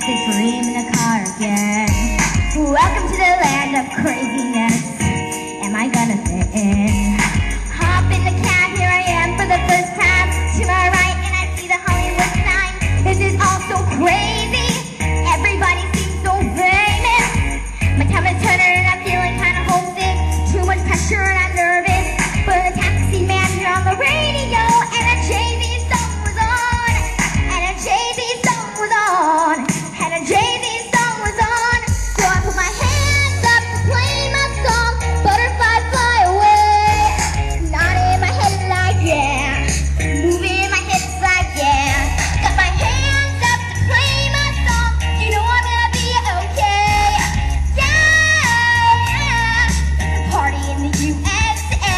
this dream in the car again. Welcome to the land of craziness. Am I gonna fit in? Hop in the cab, here I am for the first time. To my right and I see the Hollywood sign. This is all so crazy. Everybody seems so famous. My tummy's turning and I'm feeling kinda homesick. Too much pressure and I'm nervous. But the taxi man here on the radio and a Jay-Z song was on. And a Jay-Z song was on. And a Jay-Z song was on. So I put my hands up to play my song. Butterfly fly away. Nodding my head like yeah. Moving my hips like yeah. Got my hands up to play my song. You know I'm gonna be okay. Yeah. It's a party in the USA.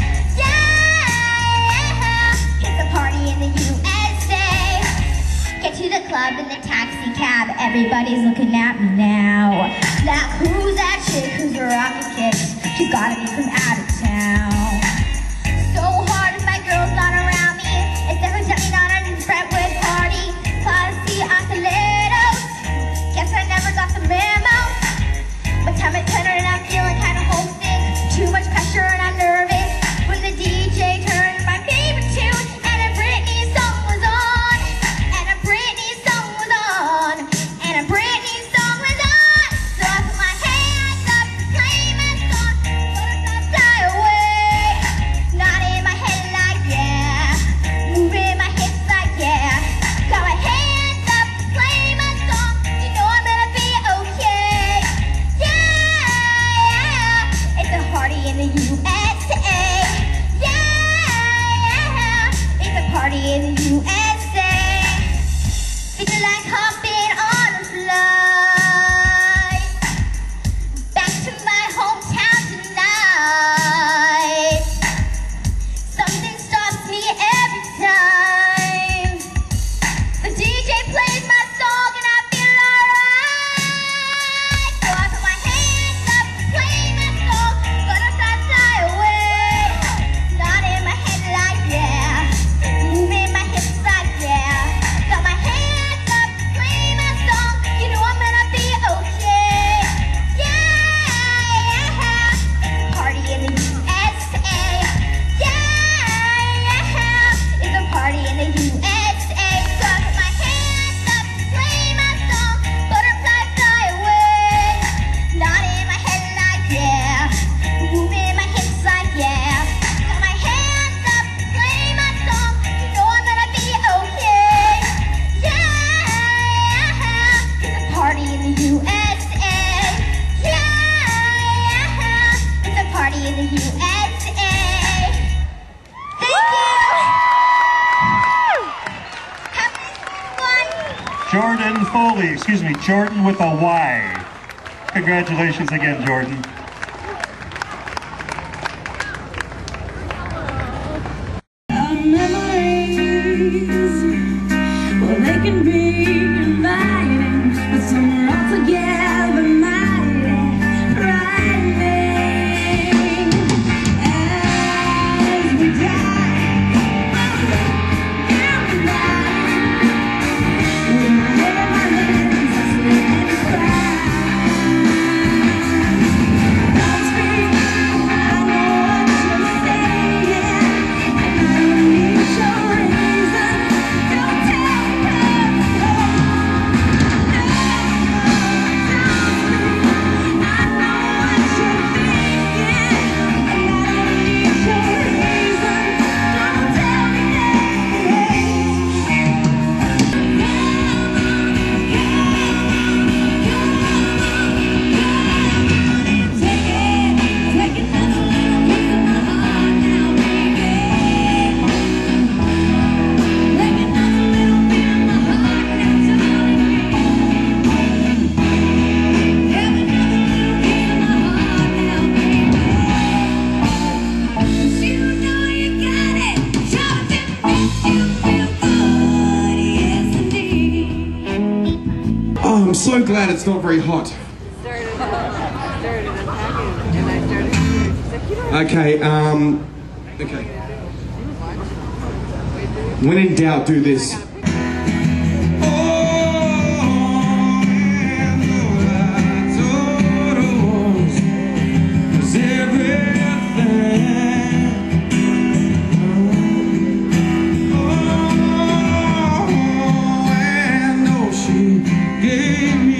Yeah. It's a party in the USA. Get to the club in the taxi cab. Everybody's looking at me now. Like, who's that chick who's a rocket kid? She's gotta be from out of town. So hard if my girl's not around me. It's definitely not a Brentwood party. Pussy oscillators. Guess I never got the memo. But time it turned and I'm feeling kinda homesick. Too much pressure and I'm nervous. When the DJ turned my favorite tune and a Britney song was on. And a Britney song was on. And a Britney song was on. So I put my hands up to play my song. Butterfly fly away. Nodding my head like yeah. Moving my hips like yeah. Got my hands up to play my song. You know I'm gonna be okay. Yeah. It's a party in the USA. Yeah. It's a party in the USA. It's like hopping on a flight back to my hometown tonight. Something stops me every time. The DJ plays my song and I feel alright. So I put my hands up to play my song. Butterfly fly away. Nodding my head like yeah. Moving my hips like yeah. Got my hands up to play my song. You know I'm gonna be okay. Yeah. It's a party in the USA. Yeah. It's a party in the USA. So I put my hands up to play my song. Butterfly fly away. Nodding my head like yeah. Moving my hips like yeah. Got my hands up to play my song. You know I'm gonna be okay. Yeah. It's a party in the USA. Yeah. It's a party in the USA. Thank you. Have fun. Jordyn Foley, excuse me, Jordyn with a Y. Congratulations again, Jordyn. Memories, well, they can be inviting, but some are altogether mighty frightening. As we die down the line, with my head in my hands, I sleep and cry. Don't speak, I know what you're saying, and I don't need your reason. Don't tell me so. No, don't speak, I know what you're thinking, and I don't need your reason. Don't tell me Take another little piece of my heart now, baby. Take another little bit of my heart now, darling. Have another little piece of my heart now, baby. 'Cause you know you got it. Something makes you feel good, yes indeed. Oh, I'm so glad it's not very hot. Okay, okay. When in doubt, do this. Oh, gave